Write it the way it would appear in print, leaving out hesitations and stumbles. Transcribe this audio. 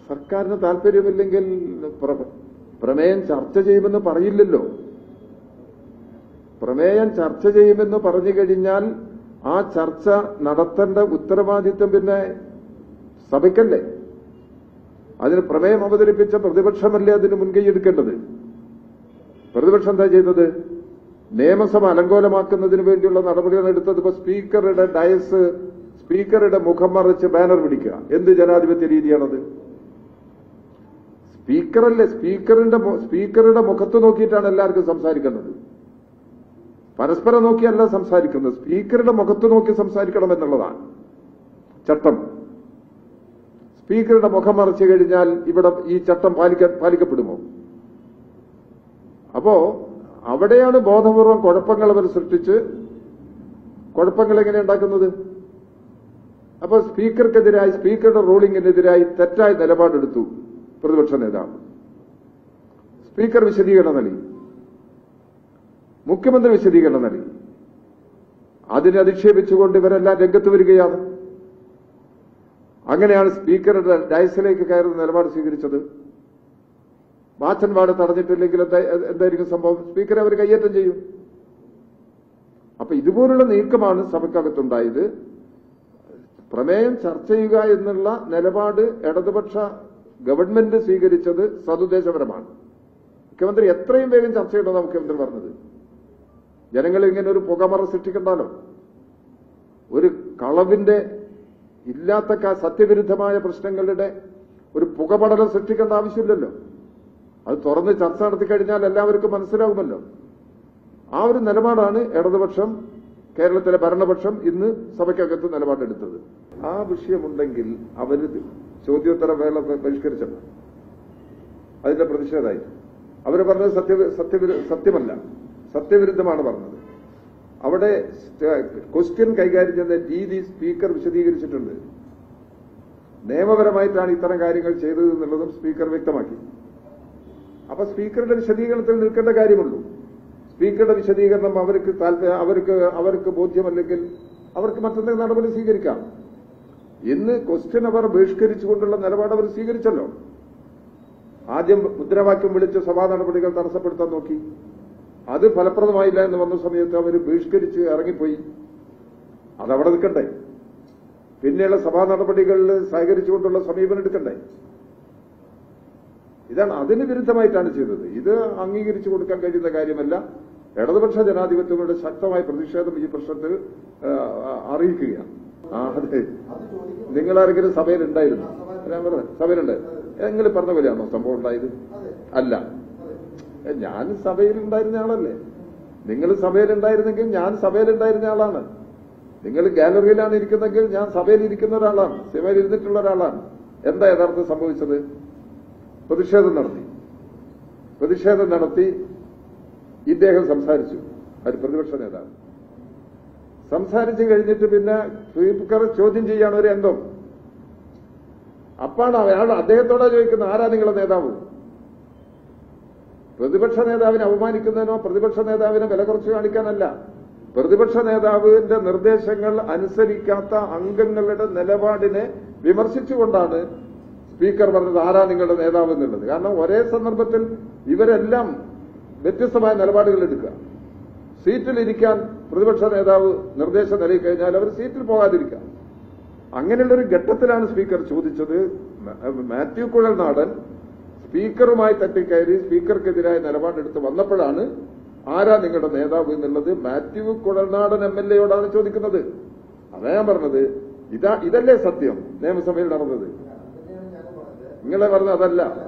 സർക്കാരിന് താല്പര്യമില്ലെങ്കിൽ പ്രമേയം ചർച്ച ചെയ്യുമെന്ന് പറയില്ലല്ലോ. പ്രമേയം ചർച്ച ചെയ്യുമെന്ന് പറഞ്ഞു കഴിഞ്ഞാൽ ആ ചർച്ച നടത്തേണ്ട ഉത്തരവാദിത്വം പിന്നെ സഭയ്ക്കല്ലേ? അതിന് പ്രമേയം അവതരിപ്പിച്ച പ്രതിപക്ഷമല്ലേ അതിന് മുൻകൈയെടുക്കേണ്ടത്? പ്രതിപക്ഷം എന്താ ചെയ്തത്? നിയമസഭ അലങ്കോലമാക്കുന്നതിന് വേണ്ടിയുള്ള നടപടികൾ എടുത്തത്. ഇപ്പൊ സ്പീക്കറുടെ ഡയസ്, സ്പീക്കറുടെ മുഖം മറിച്ച് ബാനർ പിടിക്കുക, എന്ത് ജനാധിപത്യ രീതിയാണത്? സ്പീക്കറല്ലേ, സ്പീക്കറുടെ മുഖത്ത് നോക്കിയിട്ടാണ് എല്ലാവർക്കും സംസാരിക്കുന്നത്. പരസ്പരം നോക്കിയല്ല സംസാരിക്കുന്നത്, സ്പീക്കറുടെ മുഖത്ത് നോക്കി സംസാരിക്കണം എന്നുള്ളതാണ് ചട്ടം. സ്പീക്കറുടെ മുഖം മറച്ചു കഴിഞ്ഞാൽ ഇവിടെ ഈ ചട്ടം പാലിക്കപ്പെടുമോ? അപ്പോ അവിടെയാണ് ബോധപൂർവം കുഴപ്പങ്ങൾ അവർ സൃഷ്ടിച്ച് കുഴപ്പങ്ങൾ എങ്ങനെ ഉണ്ടാക്കുന്നത്? അപ്പൊ സ്പീക്കർക്കെതിരായി, സ്പീക്കറുടെ റൂളിംഗിനെതിരായി തെറ്റായ നിലപാടെടുത്തു പ്രതിപക്ഷ നേതാവ്. സ്പീക്കർ വിശദീകരണം നൽകി, മുഖ്യമന്ത്രി വിശദീകരണം നൽകി. അതിനെ അധിക്ഷേപിച്ചുകൊണ്ട് ഇവരെല്ലാം രംഗത്ത് വരികയാണ്. അങ്ങനെയാണ് സ്പീക്കറുടെ ഡയസിലേക്ക് കയറുന്ന നിലപാട് സ്വീകരിച്ചത്. വാച്ചൻപാട് തടഞ്ഞിട്ടില്ലെങ്കിൽ എന്തായിരിക്കും സംഭവം? സ്പീക്കറെ അവർ കയ്യേറ്റം ചെയ്യും. അപ്പൊ ഇതുപോലുള്ള നീക്കമാണ് സഭയ്ക്കകത്തുണ്ടായത്. പ്രമേയം ചർച്ച ചെയ്യുക എന്നുള്ള നിലപാട് ഇടതുപക്ഷ ഗവൺമെന്റ് സ്വീകരിച്ചത് സതുദ്ദേശപരമാണ്. മുഖ്യമന്ത്രി എത്രയും വേഗം ചർച്ച ചെയ്യണമെന്ന് മുഖ്യമന്ത്രി പറഞ്ഞത്. ജനങ്ങൾ ഇങ്ങനെ ഒരു പുകമറ സൃഷ്ടിക്കണ്ടല്ലോ. ഒരു കളവിന്റെ ഇല്ലാത്ത സത്യവിരുദ്ധമായ പ്രശ്നങ്ങളുടെ ഒരു പുകപടലം സൃഷ്ടിക്കേണ്ട ആവശ്യമില്ലല്ലോ. അത് തുറന്ന് ചർച്ച നടത്തിക്കഴിഞ്ഞാൽ എല്ലാവർക്കും മനസ്സിലാകുമല്ലോ. ആ ഒരു നിലപാടാണ് ഇടതുപക്ഷം, കേരളത്തിലെ ഭരണപക്ഷം ഇന്ന് സഭയ്ക്കകത്ത് നിലപാടെടുത്തത്. ആ വിഷയമുണ്ടെങ്കിൽ അവർ ചോദ്യോത്തര വേള ബഹിഷ്കരിച്ചപ്പോൾ അതിന്റെ പ്രതിഷേധമായി അവർ പറഞ്ഞത് സത്യമല്ല, സത്യവിരുദ്ധമാണ് പറഞ്ഞത്. അവിടെ ക്വസ്റ്റ്യൻ കൈകാര്യം ചെയ്യുന്ന രീതി സ്പീക്കർ വിശദീകരിച്ചിട്ടുണ്ട്. നിയമപരമായിട്ടാണ് ഇത്തരം കാര്യങ്ങൾ ചെയ്തത് എന്നുള്ളതും സ്പീക്കർ വ്യക്തമാക്കി. അപ്പൊ സ്പീക്കറുടെ വിശദീകരണത്തിൽ നിൽക്കേണ്ട കാര്യമുള്ളൂ. സ്പീക്കറുടെ വിശദീകരണം അവർക്ക് ബോധ്യമല്ലെങ്കിൽ അവർക്ക് മറ്റെന്തെങ്കിലും നടപടി സ്വീകരിക്കാം. ഇന്ന് ക്വസ്റ്റ്യൻ അവർ ബഹിഷ്കരിച്ചുകൊണ്ടുള്ള നിലപാട് അവർ സ്വീകരിച്ചല്ലോ. ആദ്യം മുദ്രാവാക്യം വിളിച്ച് സഭാ നടപടികൾ തടസ്സപ്പെടുത്താൻ നോക്കി. അത് ഫലപ്രദമായില്ല എന്ന് വന്ന സമയത്ത് അവർ ബഹിഷ്കരിച്ച് ഇറങ്ങിപ്പോയി. അതവിടെ നിൽക്കണ്ടേ? പിന്നെയുള്ള സഭാ നടപടികളിൽ സഹകരിച്ചുകൊണ്ടുള്ള സമീപനം എടുക്കണ്ടേ? ഇതാണ് അതിന് വിരുദ്ധമായിട്ടാണ് ചെയ്തത്. ഇത് അംഗീകരിച്ചു കൊടുക്കാൻ കഴിയുന്ന കാര്യമല്ല. ഇടതുപക്ഷ ജനാധിപത്യങ്ങളുടെ ശക്തമായ പ്രതിഷേധം ഈ പ്രശ്നത്തിൽ അറിയിക്കുകയാണ്. അതെ, നിങ്ങളാരെങ്കിലും സഭയിലുണ്ടായിരുന്നു? ഞാൻ പറഞ്ഞത് സഭയിലുണ്ടായിരുന്നു. നിങ്ങൾ പറഞ്ഞ പോലെയാണോ സംഭവം ഉണ്ടായത്? അല്ല, ഞാൻ സഭയിലുണ്ടായിരുന്ന ആളല്ലേ. നിങ്ങൾ സഭയിലുണ്ടായിരുന്നെങ്കിൽ ഞാൻ സഭയിലുണ്ടായിരുന്ന ആളാണ്. നിങ്ങൾ ഗാലറിയിലാണ് ഇരിക്കുന്നെങ്കിൽ ഞാൻ സഭയിൽ ഇരിക്കുന്ന ഒരാളാണ്, സഭയിൽ ഇരുന്നിട്ടുള്ള ഒരാളാണ്. എന്താ യഥാർത്ഥം സംഭവിച്ചത്? പ്രതിഷേധം നടത്തി ഇദ്ദേഹം സംസാരിച്ചു. അത് പ്രതിപക്ഷ നേതാവ് സംസാരിച്ചു കഴിഞ്ഞിട്ട് പിന്നെ സ്പീക്കർ ചോദ്യം ചെയ്യാണ് ഒരു അംഗം. അപ്പാണ് അയാൾ അദ്ദേഹത്തോടാ ചോദിക്കുന്നത്, ആരാ നിങ്ങളുടെ നേതാവ്? പ്രതിപക്ഷ നേതാവിനെ അപമാനിക്കുന്നതിനോ പ്രതിപക്ഷ നേതാവിനെ വില കുറച്ച് കാണിക്കാനല്ല. പ്രതിപക്ഷ നേതാവിന്റെ നിർദ്ദേശങ്ങൾ അനുസരിക്കാത്ത അംഗങ്ങളുടെ നിലപാടിനെ വിമർശിച്ചുകൊണ്ടാണ് സ്പീക്കർ പറഞ്ഞത് ആരാ നിങ്ങളുടെ നേതാവ് എന്നുള്ളത്. കാരണം ഒരേ സന്ദർഭത്തിൽ ഇവരെല്ലാം വ്യത്യസ്തമായ നിലപാടുകൾ എടുക്കുക. സീറ്റിലിരിക്കാൻ പ്രതിപക്ഷ നേതാവ് നിർദ്ദേശം നൽകി കഴിഞ്ഞാൽ അവർ സീറ്റിൽ പോകാതിരിക്കാം. അങ്ങനെയുള്ളൊരു ഘട്ടത്തിലാണ് സ്പീക്കർ ചോദിച്ചത്. മാത്യു കുഴൽനാടൻ സ്പീക്കറുമായി തട്ടിക്കയറി സ്പീക്കർക്കെതിരായ നിലപാടെടുത്ത് വന്നപ്പോഴാണ് ആരാ നിങ്ങളുടെ നേതാവ് എന്നുള്ളത് മാത്യു കുഴൽനാടൻ MLA യോടാണ് ചോദിക്കുന്നത്. അതാ ഞാൻ പറഞ്ഞത്, ഇതല്ലേ സത്യം നിയമസഭയിൽ നടന്നത്. നിങ്ങളെ പറഞ്ഞത് അതല്ല.